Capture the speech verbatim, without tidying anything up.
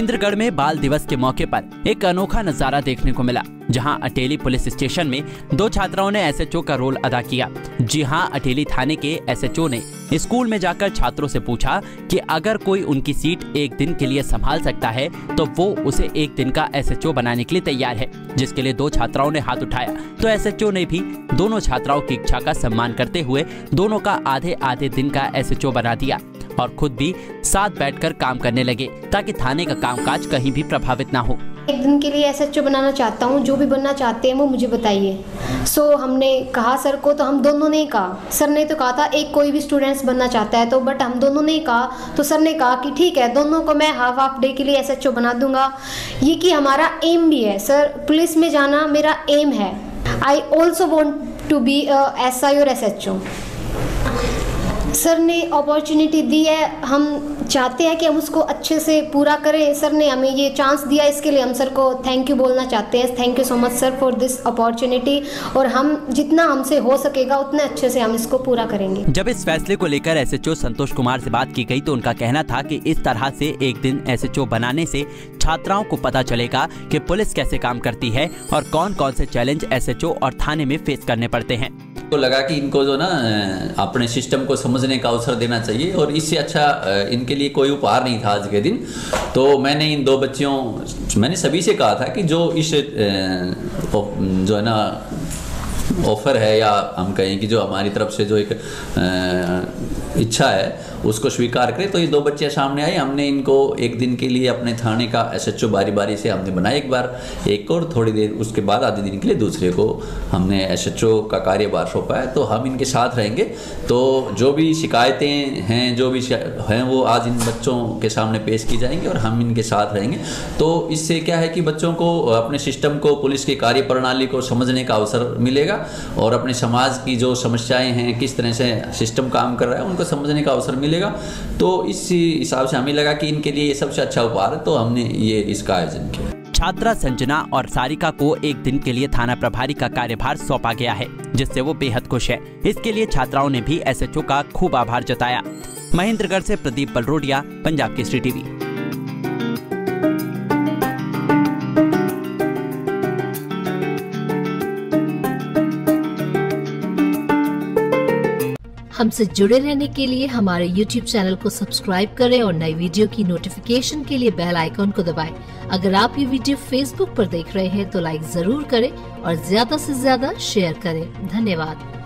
महेंद्रगढ़ में बाल दिवस के मौके पर एक अनोखा नजारा देखने को मिला, जहां अटेली पुलिस स्टेशन में दो छात्राओं ने एस एच ओ का रोल अदा किया। जी हां, अटेली थाने के एस एच ओ ने स्कूल में जाकर छात्रों से पूछा कि अगर कोई उनकी सीट एक दिन के लिए संभाल सकता है तो वो उसे एक दिन का एस एच ओ बनाने के लिए तैयार है, जिसके लिए दो छात्राओं ने हाथ उठाया तो एस एच ओ ने भी दोनों छात्राओं की इच्छा का सम्मान करते हुए दोनों का आधे आधे दिन का एस एच ओ बना दिया और खुद भी साथ बैठकर काम करने लगे ताकि थाने का कामकाज कहीं भी प्रभावित ना हो। एक दिन के लिए एस एच ओ बनाना चाहता हूँ, जो भी बनना चाहते हैं वो मुझे बताइए। सो so, हमने कहा सर को, तो हम दोनों ने कहा, सर ने तो कहा था एक कोई भी स्टूडेंट्स बनना चाहता है, तो बट हम दोनों ने कहा तो सर ने कहा कि ठीक है, दोनों को मैं हाफ हाफ डे के लिए एस एच ओ बना दूंगा। ये कि हमारा एम भी है सर, पुलिस में जाना मेरा एम है। I also want to be S I और एस एच ओ। सर ने अपॉर्चुनिटी दी है, हम चाहते हैं कि हम उसको अच्छे से पूरा करें। सर ने हमें ये चांस दिया, इसके लिए हम सर को थैंक यू बोलना चाहते हैं। Thank you so much sir for this opportunity, और हम जितना हमसे हो सकेगा उतने अच्छे से हम इसको पूरा करेंगे। जब इस फैसले को लेकर S H O Santosh Kumar से बात की गई तो उनका कहना था कि इस तरह से एक दिन एस एच ओ बनाने से छात्राओं को पता चलेगा कि पुलिस कैसे काम करती है और कौन कौन से चैलेंज एस एच ओ और थाने में फेस करने पड़ते हैं। को लगा कि इनको जो ना अपने सिस्टम को समझने का अवसर देना चाहिए और इससे अच्छा इनके लिए कोई उपहार नहीं था आज के दिन। तो मैंने इन दो बच्चियों मैंने सभी से कहा था कि जो इस जो है ना ऑफर है, या हम कहें कि जो हमारी तरफ से जो एक इच्छा है उसको स्वीकार करें। तो ये दो बच्चे सामने आए, हमने इनको एक दिन के लिए अपने थाने का एस एच ओ बारी बारी से हमने बनाया, एक बार एक और थोड़ी देर उसके बाद आधे दिन के लिए दूसरे को हमने एस एच ओ का कार्यभार सौंपा है। तो हम इनके साथ रहेंगे। तो जो भी शिकायतें हैं, जो भी हैं, वो आज इन बच्चों के सामने पेश की जाएंगी और हम इनके साथ रहेंगे। तो इससे क्या है कि बच्चों को अपने सिस्टम को, पुलिस की कार्य प्रणाली को समझने का अवसर मिलेगा और अपने समाज की जो समस्याएं हैं, किस तरह से सिस्टम काम कर रहा है, उनको समझने का अवसर मिलेगा। तो इस हिसाब से हमें लगा कि इनके लिए ये सबसे अच्छा उपहार है, तो हमने ये इसका आयोजन किया। छात्रा संजना और सारिका को एक दिन के लिए थाना प्रभारी का कार्यभार सौंपा गया है, जिससे वो बेहद खुश है। इसके लिए छात्राओं ने भी एस एच ओ का खूब आभार जताया। महेंद्रगढ़ से प्रदीप बलरोडिया, पंजाब केसरी टीवी। हमसे जुड़े रहने के लिए हमारे यूट्यूब चैनल को सब्सक्राइब करें और नई वीडियो की नोटिफिकेशन के लिए बेल आइकॉन को दबाएं। अगर आप ये वीडियो फेसबुक पर देख रहे हैं तो लाइक जरूर करें और ज्यादा से ज्यादा शेयर करें। धन्यवाद।